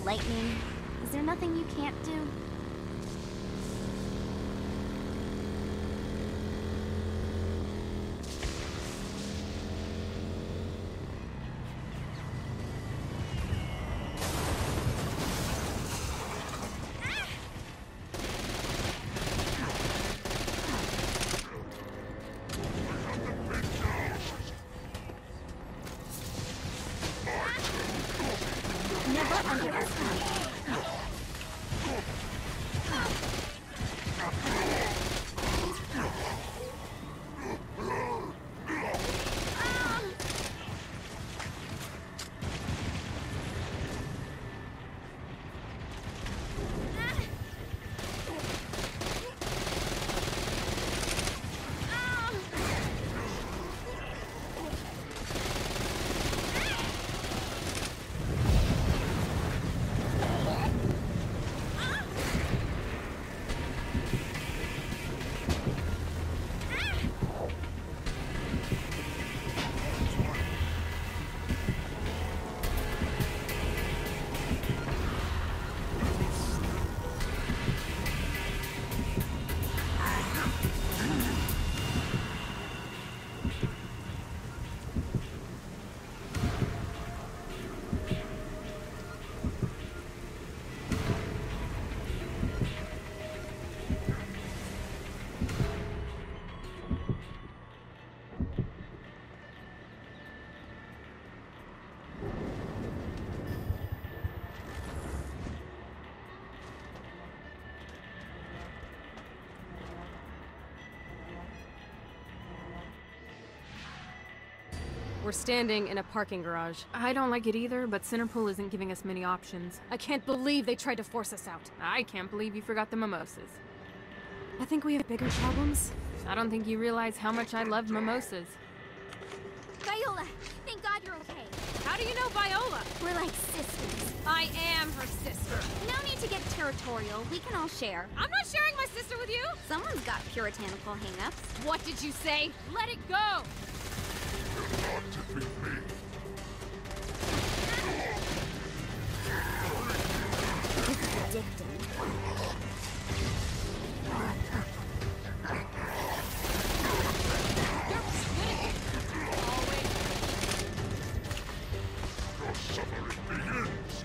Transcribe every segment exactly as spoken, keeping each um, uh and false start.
lightning. Is there nothing you can't do? Never underestimate. We're standing in a parking garage. I don't like it either, but Centerpool isn't giving us many options. I can't believe they tried to force us out. I can't believe you forgot the mimosas. I think we have bigger problems. I don't think you realize how much I love mimosas. Viola, thank God you're okay. How do you know Viola? We're like sisters. I am her sister. No need to get territorial. We can all share. I'm not sharing my sister with you! Someone's got puritanical hang-ups. What did you say? Let it go! Not to beat me. This is addicting. Your suffering begins.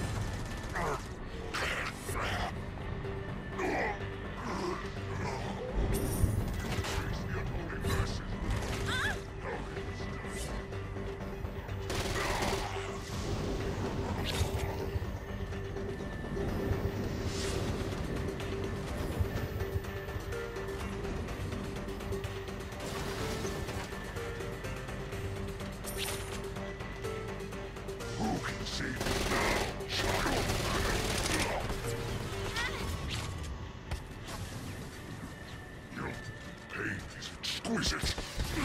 Who can save me now, child? Your pain is exquisite.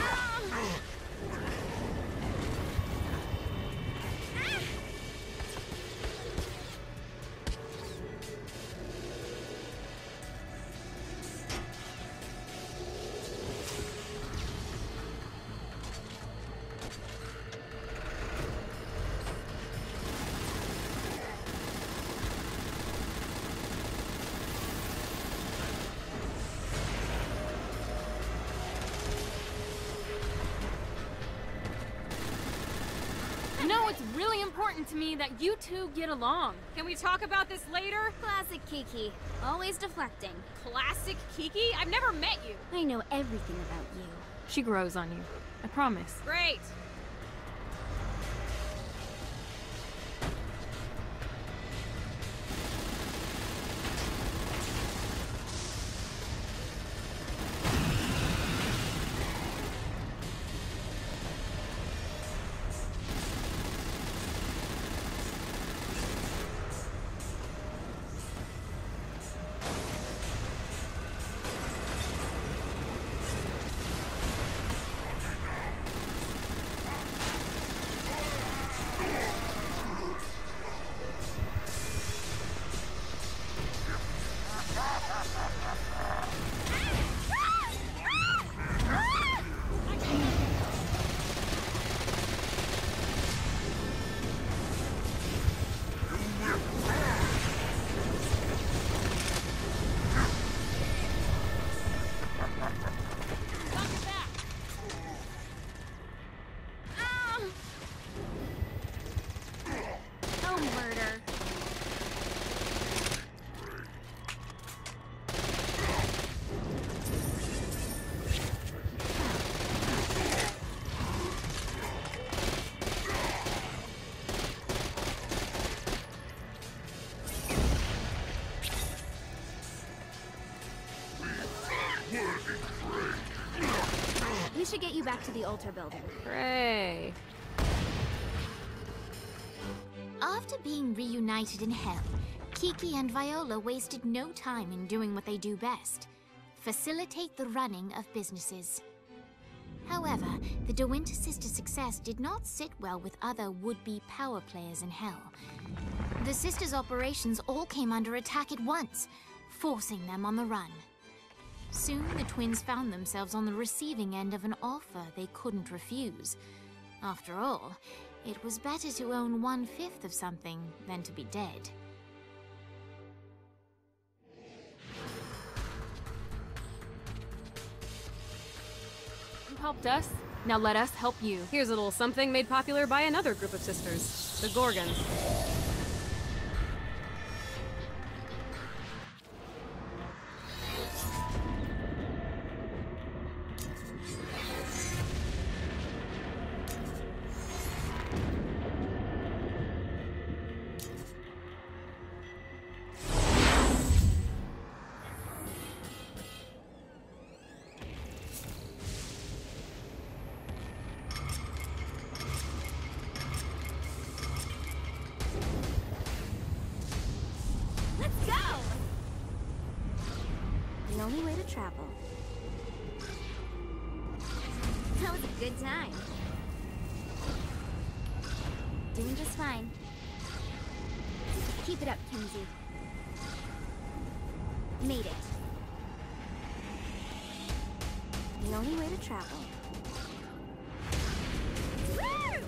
You know, it's really important to me that you two get along. Can we talk about this later? Classic Kiki. Always deflecting. Classic Kiki? I've never met you. I know everything about you. She grows on you. I promise. Great. We should get you back to the altar building. Hooray. After being reunited in Hell, Kiki and Viola wasted no time in doing what they do best: facilitate the running of businesses. However, the De Winter sisters' success did not sit well with other would-be power players in Hell. The sisters' operations all came under attack at once, forcing them on the run. Soon, the twins found themselves on the receiving end of an offer they couldn't refuse. After all, it was better to own one-fifth of something than to be dead. You helped us, now let us help you. Here's a little something made popular by another group of sisters, the Gorgons. The only way to travel. That was a good time. Doing just fine. Keep it up, Kinsey. Made it. The only way to travel. Woo!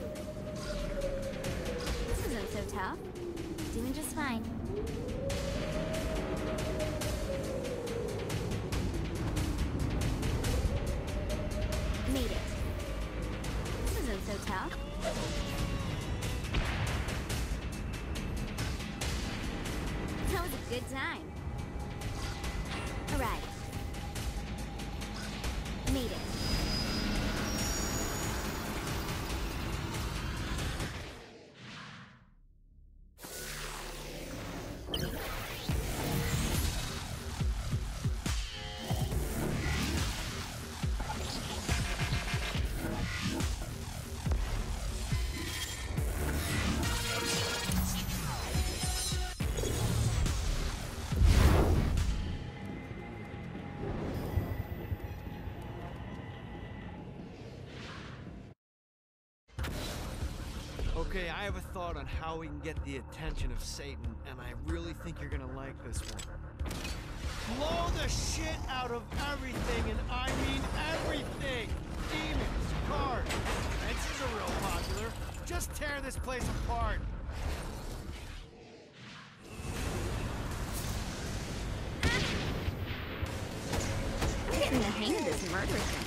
This isn't so tough. Doing just fine. Made it. This isn't so tough. That was a good time. Alright. Made it. Okay, I have a thought on how we can get the attention of Satan, and I really think you're gonna like this one. Blow the shit out of everything, and I mean everything! Demons, cars, fences are real popular. Just tear this place apart. I'm getting the hang of this murder thing.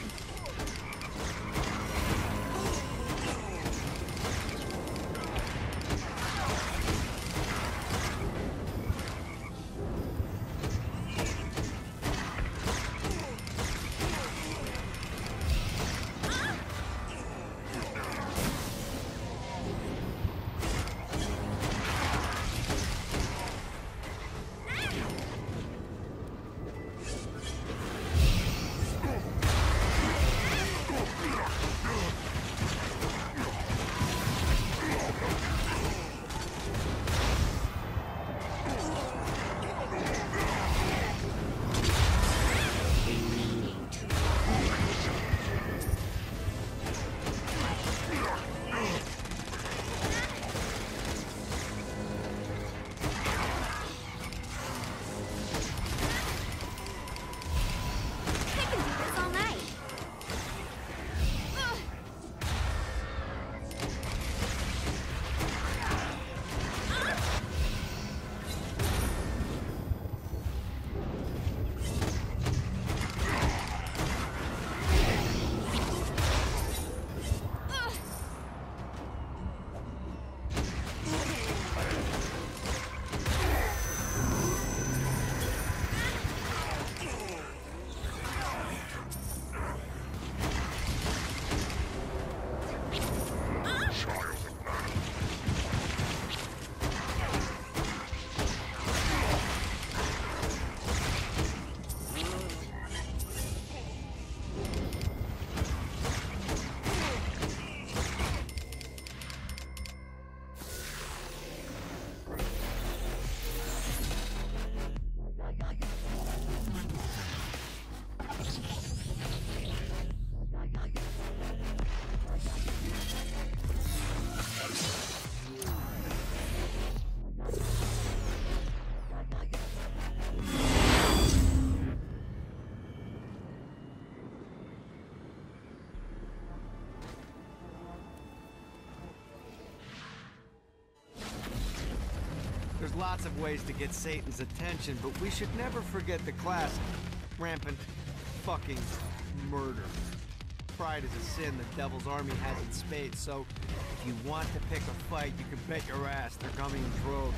There's lots of ways to get Satan's attention, but we should never forget the classic. Rampant fucking murder. Pride is a sin the Devil's Army has in spades, so if you want to pick a fight, you can bet your ass they're coming in droves.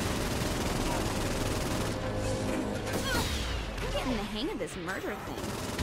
Hang of this murder thing.